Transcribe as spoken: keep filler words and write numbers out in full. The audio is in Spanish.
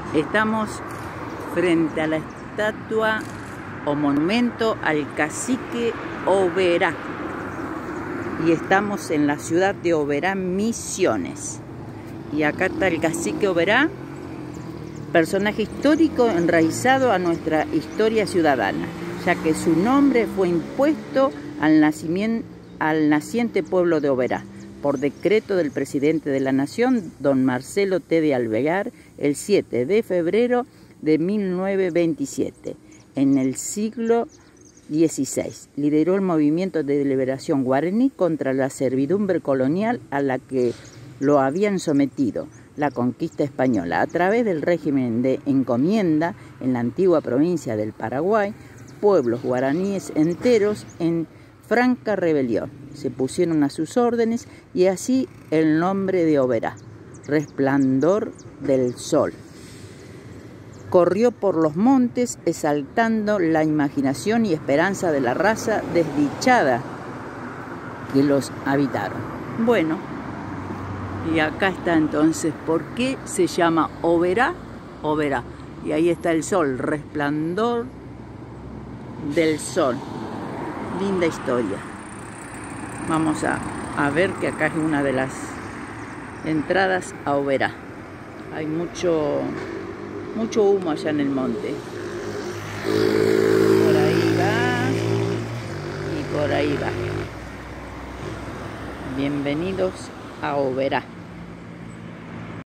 Estamos frente a la estatua o monumento al cacique Oberá y estamos en la ciudad de Oberá, Misiones. Y acá está el cacique Oberá, personaje histórico enraizado a nuestra historia ciudadana, ya que su nombre fue impuesto al, nacimiento, al naciente pueblo de Oberá por decreto del presidente de la Nación, don Marcelo T. de Alvear, el siete de febrero de mil novecientos veintisiete, en el siglo dieciséis. Lideró el movimiento de liberación guaraní contra la servidumbre colonial a la que lo habían sometido la conquista española. A través del régimen de encomienda en la antigua provincia del Paraguay, pueblos guaraníes enteros en franca rebelión se pusieron a sus órdenes, y así el nombre de Oberá, resplandor del sol, corrió por los montes exaltando la imaginación y esperanza de la raza desdichada que los habitaron. Bueno, y acá está entonces por qué se llama Oberá, Oberá. Y ahí está el sol, resplandor del sol. Linda historia. Vamos a, a ver que acá es una de las entradas a Oberá. Hay mucho, mucho humo allá en el monte. Por ahí va y por ahí va. Bienvenidos a Oberá.